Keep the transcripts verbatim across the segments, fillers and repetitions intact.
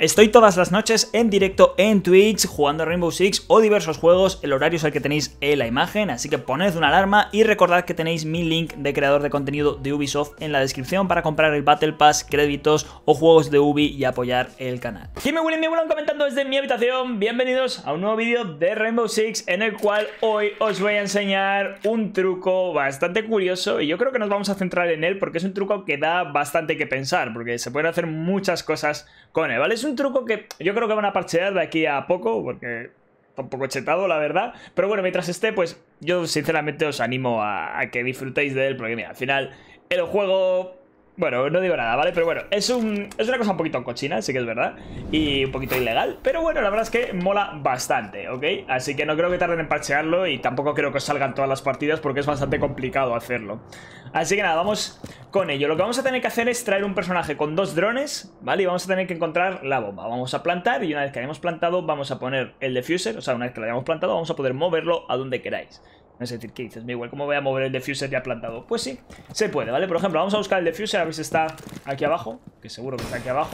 Estoy todas las noches en directo en Twitch jugando a Rainbow Six o diversos juegos, el horario es el que tenéis en la imagen, así que poned una alarma y recordad que tenéis mi link de creador de contenido de Ubisoft en la descripción para comprar el Battle Pass, créditos o juegos de Ubi y apoyar el canal. Aquí me Willy me vuelan comentando desde mi habitación, bienvenidos a un nuevo vídeo de Rainbow Six en el cual hoy os voy a enseñar un truco bastante curioso y yo creo que nos vamos a centrar en él porque es un truco que da bastante que pensar, porque se pueden hacer muchas cosas con él, ¿vale? Es un truco que yo creo que van a parchear de aquí a poco, porque está un poco chetado, la verdad. Pero bueno, mientras esté, pues yo sinceramente os animo a, a que disfrutéis de él, porque mira, al final el juego... Bueno, no digo nada, ¿vale? Pero bueno, es, un, es una cosa un poquito cochina, sí que es verdad, y un poquito ilegal, pero bueno, la verdad es que mola bastante, ¿ok? Así que no creo que tarden en parchearlo y tampoco creo que os salgan todas las partidas porque es bastante complicado hacerlo. Así que nada, vamos con ello. Lo que vamos a tener que hacer es traer un personaje con dos drones, ¿vale? Y vamos a tener que encontrar la bomba. Vamos a plantar y una vez que hayamos plantado vamos a poner el defuser, o sea, una vez que lo hayamos plantado vamos a poder moverlo a donde queráis. Es decir, ¿qué dices? Igual, ¿cómo voy a mover el defuser ya plantado? Pues sí, se puede, ¿vale? Por ejemplo, vamos a buscar el defuser, a ver si está aquí abajo, que seguro que está aquí abajo.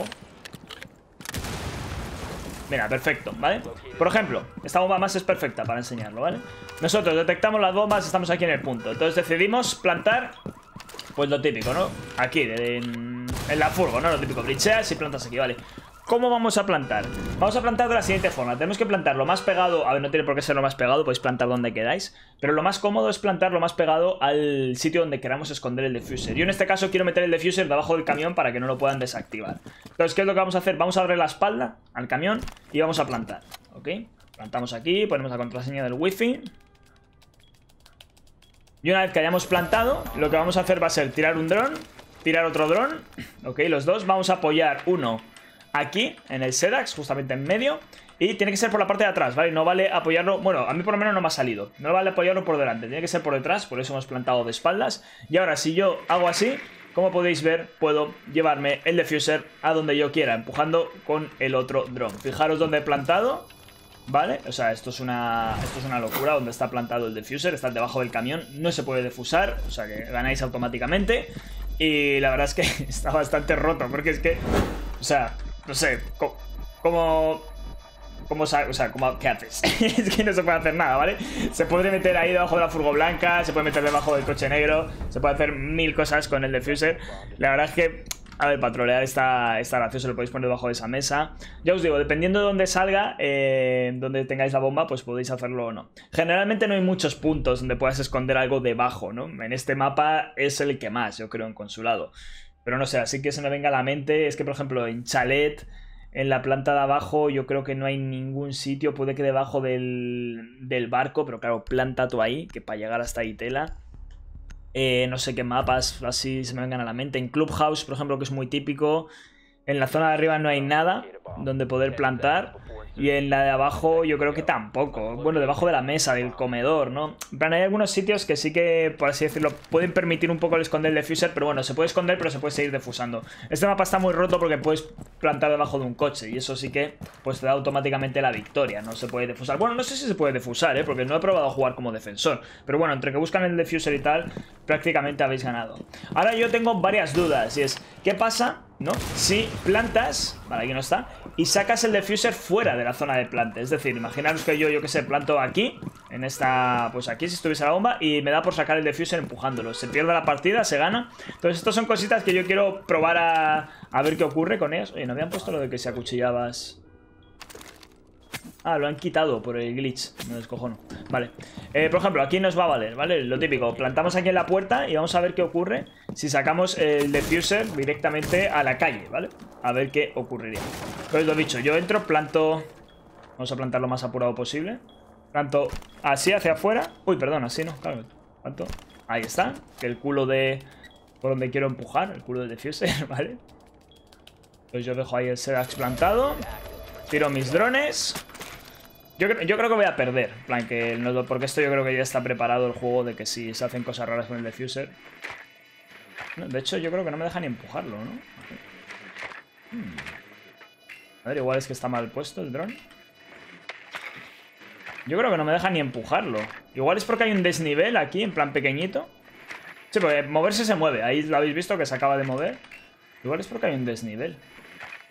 Mira, perfecto, ¿vale? Por ejemplo, esta bomba más es perfecta para enseñarlo, ¿vale? Nosotros detectamos las bombas, estamos aquí en el punto. Entonces decidimos plantar, pues lo típico, ¿no? Aquí, en, en la furgo, ¿no? Lo típico, bricheas y plantas aquí, ¿vale? ¿Cómo vamos a plantar? Vamos a plantar de la siguiente forma. Tenemos que plantar lo más pegado... A ver, no tiene por qué ser lo más pegado, podéis plantar donde queráis. Pero lo más cómodo es plantar lo más pegado al sitio donde queramos esconder el defuser. Yo en este caso quiero meter el defuser debajo del camión para que no lo puedan desactivar. Entonces, ¿qué es lo que vamos a hacer? Vamos a abrir la espalda al camión y vamos a plantar, ¿ok? Plantamos aquí, ponemos la contraseña del wifi. Y una vez que hayamos plantado, lo que vamos a hacer va a ser tirar un dron, tirar otro dron, ¿ok? Los dos, vamos a apoyar uno aquí, en el Sedax, justamente en medio. Y tiene que ser por la parte de atrás, ¿vale? No vale apoyarlo... Bueno, a mí por lo menos no me ha salido. No vale apoyarlo por delante, tiene que ser por detrás. Por eso hemos plantado de espaldas. Y ahora, si yo hago así, como podéis ver, puedo llevarme el defuser a donde yo quiera, empujando con el otro dron. Fijaros dónde he plantado, ¿vale? O sea, esto es una, esto es una locura. Donde está plantado el defuser, está debajo del camión. No se puede defusar, o sea que ganáis automáticamente. Y la verdad es que está bastante roto, porque es que... O sea... No sé, ¿cómo, cómo, cómo o sea, cómo, ¿qué haces? Es que no se puede hacer nada, ¿vale? Se puede meter ahí debajo de la furgo blanca, se puede meter debajo del coche negro, se puede hacer mil cosas con el defuser. La verdad es que, a ver, patrolear está, está gracioso, lo podéis poner debajo de esa mesa. Ya os digo, dependiendo de dónde salga, eh, donde tengáis la bomba, pues podéis hacerlo o no. Generalmente no hay muchos puntos donde puedas esconder algo debajo, ¿no? En este mapa es el que más, yo creo, en consulado. Pero no sé, así que se me venga a la mente, es que por ejemplo en Chalet, en la planta de abajo, yo creo que no hay ningún sitio, puede que debajo del, del barco, pero claro, planta tú ahí, que para llegar hasta ahí tela. Eh, no sé qué mapas así se me vengan a la mente. En Clubhouse, por ejemplo, que es muy típico, en la zona de arriba no hay nada donde poder plantar. Y en la de abajo yo creo que tampoco. Bueno, debajo de la mesa, del comedor, ¿no? En plan, hay algunos sitios que sí que, por así decirlo, pueden permitir un poco el esconder el defuser. Pero bueno, se puede esconder, pero se puede seguir defusando. Este mapa está muy roto porque puedes plantar debajo de un coche. Y eso sí que, pues te da automáticamente la victoria. No se puede defusar. Bueno, no sé si se puede defusar, ¿eh? Porque no he probado a jugar como defensor. Pero bueno, entre que buscan el defuser y tal, prácticamente habéis ganado. Ahora yo tengo varias dudas. Y es, ¿qué pasa, no? Si plantas, vale, aquí no está, y sacas el defuser fuera de la zona de plante. Es decir, imaginaros que yo, yo que sé, planto aquí, en esta, pues aquí si estuviese la bomba, y me da por sacar el defuser empujándolo. Se pierde la partida, se gana. Entonces estas son cositas que yo quiero probar a, a ver qué ocurre con ellas. Oye, ¿no habían puesto lo de que si acuchillabas? Ah, lo han quitado por el glitch. Me descojono. Vale. Eh, por ejemplo, aquí nos va a valer, ¿vale? Lo típico. Plantamos aquí en la puerta y vamos a ver qué ocurre si sacamos el defuser directamente a la calle, ¿vale? A ver qué ocurriría. Pues lo dicho, yo entro, planto... Vamos a plantar lo más apurado posible. Planto así hacia afuera. Uy, perdón, así no. Claro, planto. Ahí está. Que el culo de... Por donde quiero empujar. El culo del defuser, ¿vale? Pues yo dejo ahí el Sedax plantado. Tiro mis drones. Yo, yo creo que voy a perder, en plan que no, porque esto yo creo que ya está preparado el juego de que si se hacen cosas raras con el defuser. No, de hecho, yo creo que no me deja ni empujarlo, ¿no? Hmm. A ver, igual es que está mal puesto el dron. Yo creo que no me deja ni empujarlo. Igual es porque hay un desnivel aquí, en plan pequeñito. Sí, porque moverse se mueve. Ahí lo habéis visto que se acaba de mover. Igual es porque hay un desnivel.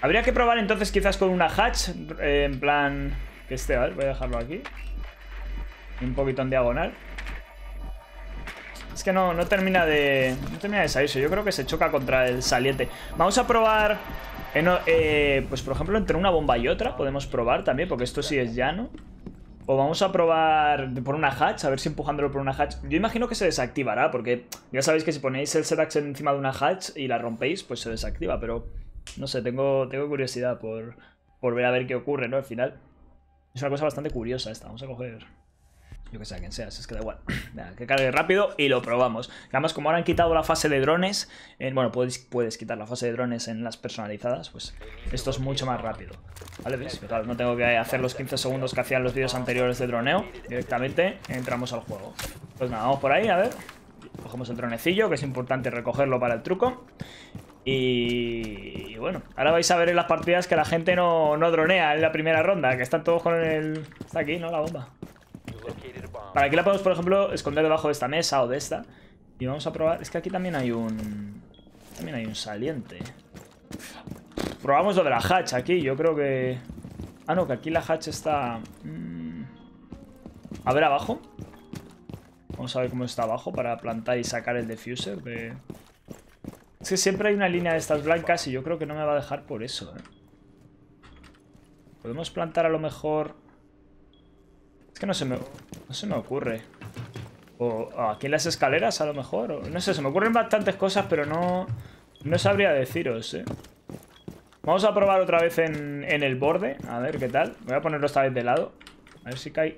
Habría que probar entonces quizás con una hatch, eh, en plan... Que esté, a ver, voy a dejarlo aquí. Un poquito en diagonal. Es que no, no termina de... No termina de salirse. Yo creo que se choca contra el saliente. Vamos a probar... En, eh, pues por ejemplo, entre una bomba y otra podemos probar también, porque esto sí es llano. O vamos a probar por una hatch, a ver si empujándolo por una hatch. Yo imagino que se desactivará, porque ya sabéis que si ponéis el Sedax encima de una hatch y la rompéis, pues se desactiva. Pero no sé, tengo, tengo curiosidad por, por ver a ver qué ocurre, ¿no? Al final es una cosa bastante curiosa esta. Vamos a coger... Yo que sé, a quien sea, si es que da igual. Venga, que cargue rápido y lo probamos. Además, como ahora han quitado la fase de drones, en, bueno, puedes, puedes quitar la fase de drones en las personalizadas, pues esto es mucho más rápido. ¿Vale? ¿Veis? Claro, no tengo que hacer los quince segundos que hacían los vídeos anteriores de droneo. Directamente entramos al juego. Pues nada, vamos por ahí, a ver. Cogemos el dronecillo, que es importante recogerlo para el truco. Y... y bueno, ahora vais a ver en las partidas que la gente no, no dronea en la primera ronda, que están todos con el... Está aquí, ¿no? La bomba. Para aquí la podemos, por ejemplo, esconder debajo de esta mesa o de esta. Y vamos a probar... Es que aquí también hay un... También hay un saliente. Probamos lo de la hatch aquí. Yo creo que... Ah, no, que aquí la hatch está... Mm... A ver abajo. Vamos a ver cómo está abajo para plantar y sacar el diffuser de... Es que siempre hay una línea de estas blancas y yo creo que no me va a dejar por eso, ¿eh? Podemos plantar a lo mejor... Es que no se me, no se me ocurre. O, o aquí en las escaleras a lo mejor. O, no sé, se me ocurren bastantes cosas, pero no, no sabría deciros, ¿eh? Vamos a probar otra vez en, en el borde. A ver qué tal. Voy a ponerlo esta vez de lado. A ver si cae.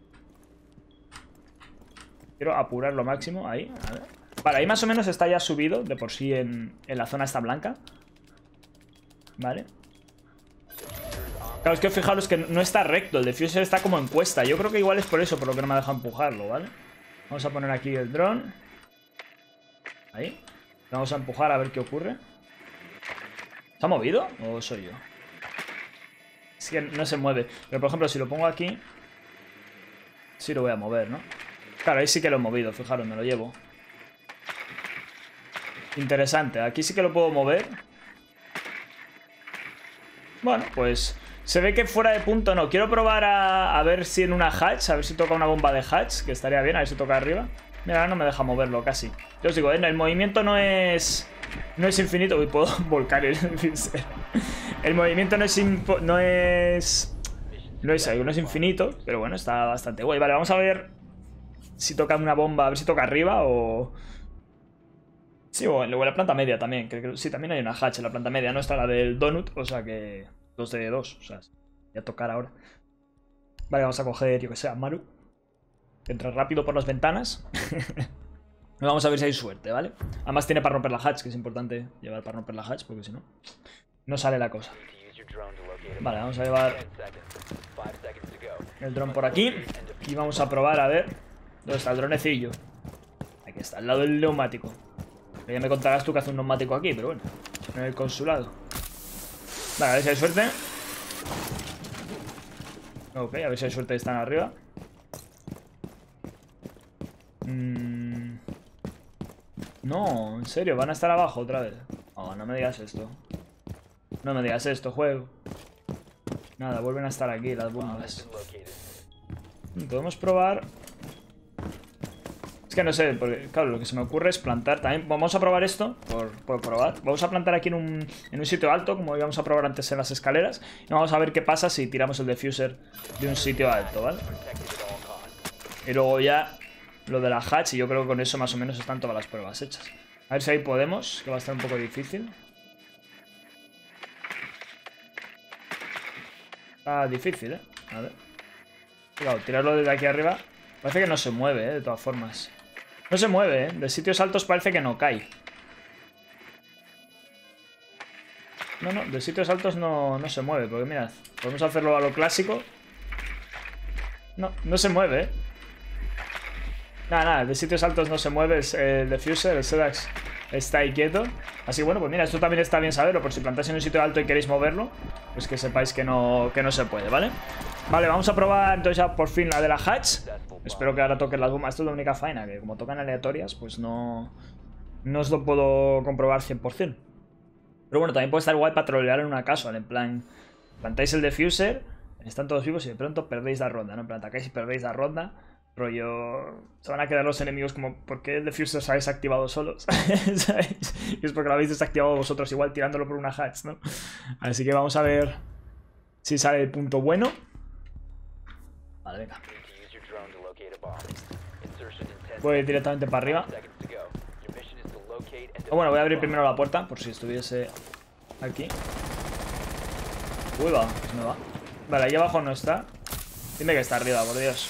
Quiero apurar lo máximo. Ahí, a ver. Vale, ahí más o menos está ya subido de por sí en, en la zona esta blanca. Vale. Claro, es que fijaros que no está recto. El diffuser está como en cuesta. Yo creo que igual es por eso, por lo que no me ha dejado empujarlo, ¿vale? Vamos a poner aquí el dron. Ahí. Vamos a empujar a ver qué ocurre. ¿Se ha movido? ¿O soy yo? Es que no se mueve. Pero por ejemplo, si lo pongo aquí, sí lo voy a mover, ¿no? Claro, ahí sí que lo he movido. Fijaros, me lo llevo. Interesante. Aquí sí que lo puedo mover. Bueno, pues... Se ve que fuera de punto no. Quiero probar a, a ver si en una hatch, a ver si toca una bomba de hatch, que estaría bien, a ver si toca arriba. Mira, ahora no me deja moverlo casi. Yo os digo, ¿eh? El movimiento no es... No es infinito. Uy, puedo volcar el diffuser. El movimiento no es... No es... No es, no es infinito, pero bueno, está bastante guay. Vale, vamos a ver si toca una bomba, a ver si toca arriba o... Sí, o en la planta media también. Que, que, sí, también hay una hatch en la planta media. No está la del donut, o sea que... Dos de dos, o sea, voy a tocar ahora. Vale, vamos a coger, yo que sé, a Maru. Entra rápido por las ventanas. Vamos a ver si hay suerte, ¿vale? Además tiene para romper la hatch, que es importante llevar para romper la hatch, porque si no, no sale la cosa. Vale, vamos a llevar el dron por aquí. Y vamos a probar, a ver. ¿Dónde está el dronecillo? Aquí está, al lado del neumático. Ya me contarás tú que hace un neumático aquí, pero bueno. En el consulado. Vale, a ver si hay suerte. Ok, a ver si hay suerte. Están arriba. mm... No, en serio, van a estar abajo otra vez. Oh, no me digas esto. No me digas esto, juego. Nada, vuelven a estar aquí las bombas. Podemos probar. Es que no sé, porque claro, lo que se me ocurre es plantar también. Vamos a probar esto, por, por probar. Vamos a plantar aquí en un, en un sitio alto, como íbamos a probar antes en las escaleras. Y vamos a ver qué pasa si tiramos el diffuser de un sitio alto, ¿vale? Y luego ya lo de la hatch, y yo creo que con eso más o menos están todas las pruebas hechas. A ver si ahí podemos, que va a estar un poco difícil. Está difícil, ¿eh? A ver. Claro, tirarlo desde aquí arriba. Parece que no se mueve, ¿eh? De todas formas. No se mueve, ¿eh? De sitios altos parece que no cae. No, no, de sitios altos no, no se mueve. Porque mirad, podemos hacerlo a lo clásico. No, no se mueve, ¿eh? Nada, nada, de sitios altos no se mueve el diffuser, el Sedax está ahí quieto. Así que bueno, pues mira, esto también está bien saberlo. Por si plantáis en un sitio alto y queréis moverlo, pues que sepáis que no, que no se puede, ¿vale? Vale, vamos a probar entonces ya por fin la de la hatch. Espero que ahora toquen las bombas. Esto es la única faena, que como tocan aleatorias, pues no, no os lo puedo comprobar cien por cien. Pero bueno, también puede estar guay para trolear en una casual, en plan, plantáis el defuser, están todos vivos y de pronto perdéis la ronda, ¿no? En plan, atacáis y perdéis la ronda, rollo... Se van a quedar los enemigos como, ¿por qué el defuser se ha desactivado solo? ¿Sabéis? Y es porque lo habéis desactivado vosotros igual tirándolo por una hatch, ¿no? Así que vamos a ver si sale el punto bueno. Vale, venga. Voy directamente para arriba. Oh, bueno, voy a abrir primero la puerta, por si estuviese aquí. Uy, va, pues me va. Vale, ahí abajo no está. Dime que está arriba, por Dios.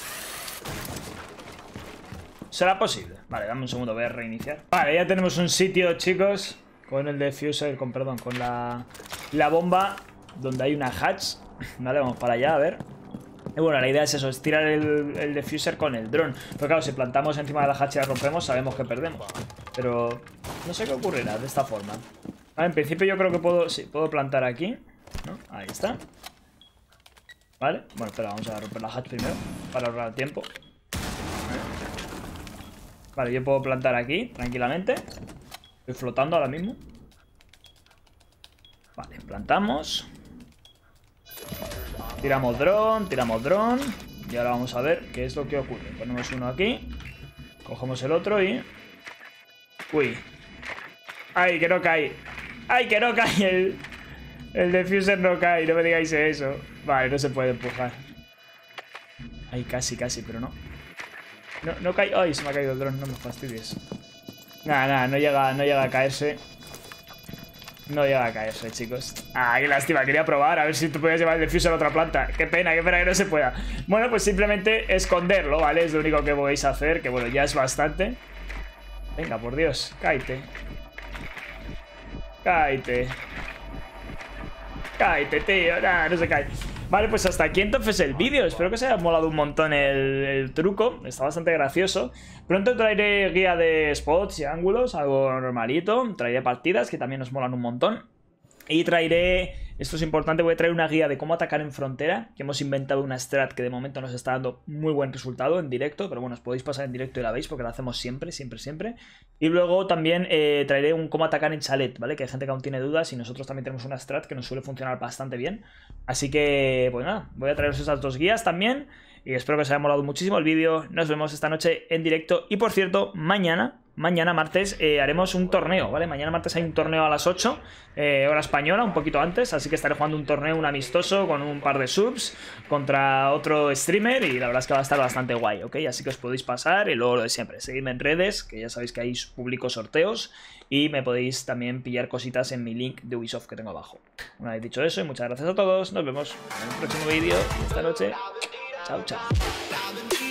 ¿Será posible? Vale, dame un segundo, voy a reiniciar. Vale, ya tenemos un sitio, chicos, con el defuser, con, perdón, con la, la bomba, donde hay una hatch. Vale, vamos para allá, a ver. Y bueno, la idea es eso, es tirar el, el defuser con el dron. Pero claro, si plantamos encima de la hatch y la rompemos, sabemos que perdemos. Pero no sé qué ocurrirá de esta forma. Vale, en principio yo creo que puedo, sí, puedo plantar aquí, ¿no? Ahí está. Vale, bueno, espera, vamos a romper la hatch primero, para ahorrar tiempo. Vale, yo puedo plantar aquí, tranquilamente. Estoy flotando ahora mismo. Vale, plantamos. Tiramos dron, tiramos dron. Y ahora vamos a ver qué es lo que ocurre. Ponemos uno aquí. Cogemos el otro y... Uy. ¡Ay, que no cae! ¡Ay, que no cae! El, el defuser no cae, no me digáis eso. Vale, no se puede empujar. Ay, casi, casi, pero no. No, no cae... ¡Ay, se me ha caído el dron! No me fastidies. Nada, nada, no llega, no llega a caerse. No llega a caerse, chicos. Ah, qué lástima, quería probar a ver si tú podías llevar el defuser a otra planta. Qué pena, qué pena que no se pueda. Bueno, pues simplemente esconderlo, ¿vale? Es lo único que podéis hacer, que bueno, ya es bastante. Venga, por Dios, cáete. Cáete. Cáete, tío. Nah, no se cae. Vale, pues hasta aquí entonces el vídeo. Espero que os haya molado un montón el, el truco. Está bastante gracioso. Pronto traeré guía de spots y ángulos, algo normalito. Traeré partidas que también os molan un montón. Y traeré, esto es importante, voy a traer una guía de cómo atacar en frontera, que hemos inventado una strat que de momento nos está dando muy buen resultado en directo, pero bueno, os podéis pasar en directo y la veis porque la hacemos siempre, siempre, siempre. Y luego también eh, traeré un cómo atacar en chalet, ¿vale? Que hay gente que aún tiene dudas y nosotros también tenemos una strat que nos suele funcionar bastante bien. Así que, pues nada, voy a traeros esas dos guías también y espero que os haya molado muchísimo el vídeo. Nos vemos esta noche en directo y, por cierto, mañana... Mañana martes eh, haremos un torneo, ¿vale? Mañana martes hay un torneo a las ocho, eh, hora española, un poquito antes. Así que estaré jugando un torneo, un amistoso, con un par de subs contra otro streamer. Y la verdad es que va a estar bastante guay, ¿ok? Así que os podéis pasar y luego lo de siempre. Seguidme en redes, que ya sabéis que ahí publico sorteos. Y me podéis también pillar cositas en mi link de Ubisoft que tengo abajo. Una vez dicho eso, y muchas gracias a todos. Nos vemos en el próximo vídeo esta noche. Chao, chao.